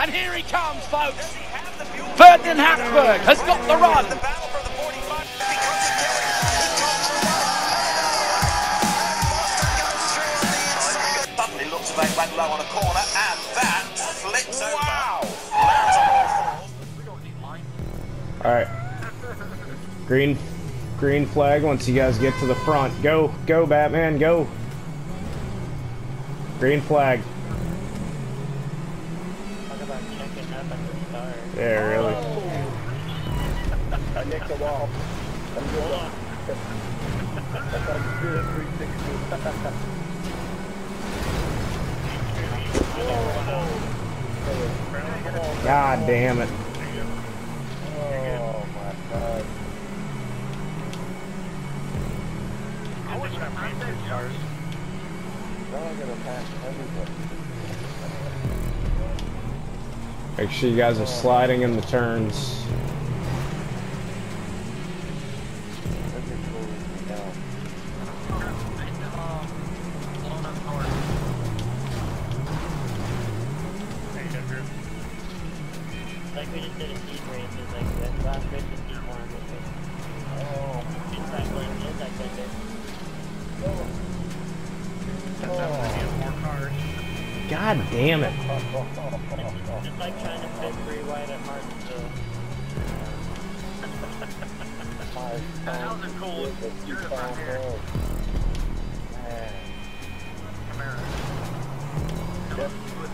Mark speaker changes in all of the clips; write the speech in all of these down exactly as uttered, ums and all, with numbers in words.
Speaker 1: And here he comes, folks. Ferdinand Hackberg has got the run.
Speaker 2: Suddenly looks to make back low on a corner, and that flips over.
Speaker 1: Wow.
Speaker 3: All right. Green, green flag. Once you guys get to the front, go, go, Batman, go. Green flag.
Speaker 4: Talk about checking up at the start.
Speaker 3: Yeah, really.
Speaker 5: I nicked the wall. I'm good. I thought you did a three sixty.
Speaker 3: God damn it.
Speaker 5: Oh my god.
Speaker 4: I wish I made those cars.
Speaker 5: Now I'm gonna pass everybody.
Speaker 3: Make sure you guys are sliding in the turns.
Speaker 4: Like we just did a team race, it's like the last race is team one. Oh, inside lane, inside lane there.
Speaker 3: God damn it.
Speaker 4: It's like trying to fit three wide at Martinsville.
Speaker 5: That was a cool. You're the front here. Yep.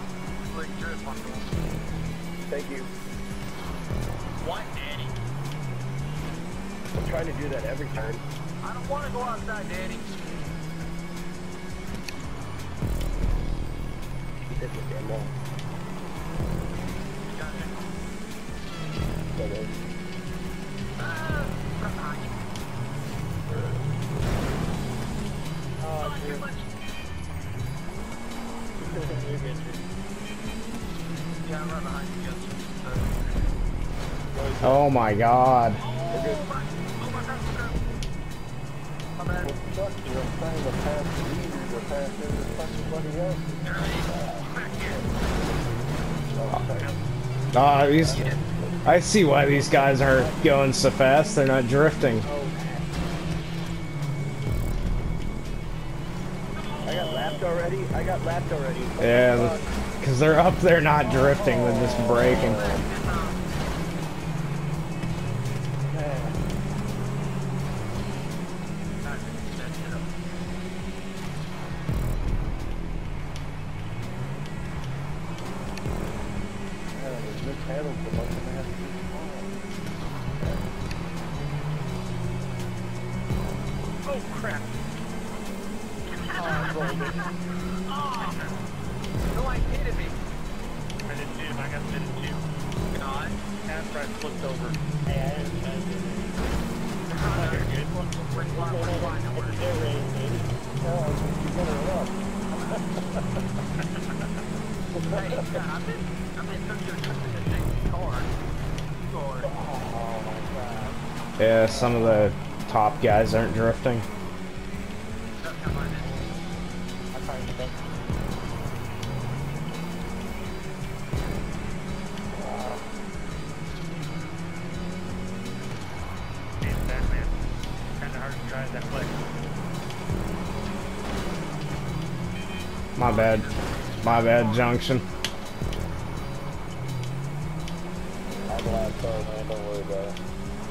Speaker 5: Thank you.
Speaker 1: What, Danny?
Speaker 5: I'm trying to do that every time.
Speaker 1: I don't want to go outside, Danny.
Speaker 5: Hit the damn wall. That is.
Speaker 4: Oh, dude. You're good, dude.
Speaker 1: Yeah, I'm right behind you, Justin.
Speaker 3: Oh my god.
Speaker 1: Oh, my, oh my God, my bad.
Speaker 5: What sucks is I'm trying to pass the leaders or pass everybody else.
Speaker 3: Ah, these. I see why these guys aren't going so fast. They're not drifting.
Speaker 5: I got lapped already. I got lapped already.
Speaker 3: Yeah, because they're up there not drifting. They're just braking.
Speaker 1: Oh, crap. Oh, no, I hit me.
Speaker 4: I did too, I got hit too.
Speaker 1: God.
Speaker 4: After I flipped over. Hey, I didn't try to do
Speaker 1: Oh, you're good. We're flying, we're flying, we're
Speaker 4: it. They're ready, baby.
Speaker 5: Oh, you're gonna run.
Speaker 1: Hey, God, I've been, I've been so good at the same car. Lord.
Speaker 5: Oh my god.
Speaker 3: Yeah, some of the top guys aren't drifting.
Speaker 1: Don't come on in.
Speaker 4: I find the best.
Speaker 6: Damn Batman. Kinda hard to drive that way.
Speaker 3: My bad. My bad, Junction.
Speaker 5: I'm glad so, man. Don't worry about it.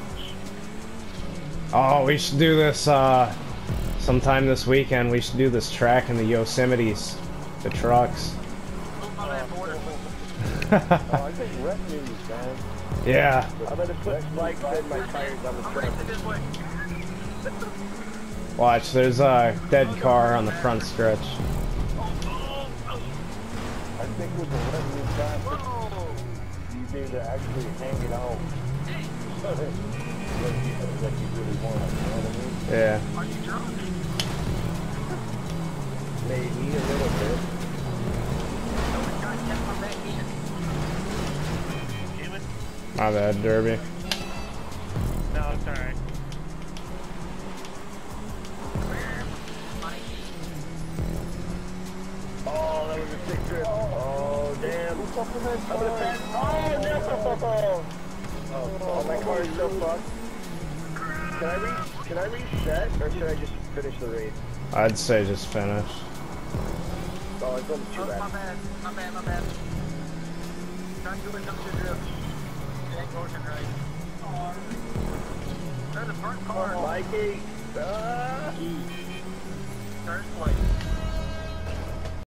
Speaker 3: Oh, we should do this uh, sometime this weekend. We should do this track in the Yosemites, the trucks.
Speaker 5: Oh, I think rep news, man.
Speaker 3: Yeah.
Speaker 5: I'm gonna put spikes in my tires on the truck.
Speaker 3: Watch, there's a dead car on the front stretch.
Speaker 5: I think with the rep news traffic, you need to actually hang it out. like, you, like you really want, you know what I mean?
Speaker 3: Yeah.
Speaker 1: Are you drunk?
Speaker 5: Maybe a little bit.
Speaker 1: Someone tried to tap my back in.
Speaker 6: Damn it.
Speaker 3: My bad, Derby.
Speaker 6: No, it's alright.
Speaker 5: Oh, that was a sick trip. Oh, damn. I'm gonna finish. Oh no! Oh, oh, my car is so fucked. Can I re can I reset or should I just finish the race?
Speaker 3: I'd say just finish.
Speaker 5: Oh, it's only too
Speaker 1: Oh,
Speaker 5: bad.
Speaker 1: my bad, my bad, my bad. Trying to do it, come to drift. It ain't working right. There's a parked car.
Speaker 5: Mikey! Ah!
Speaker 1: Third place.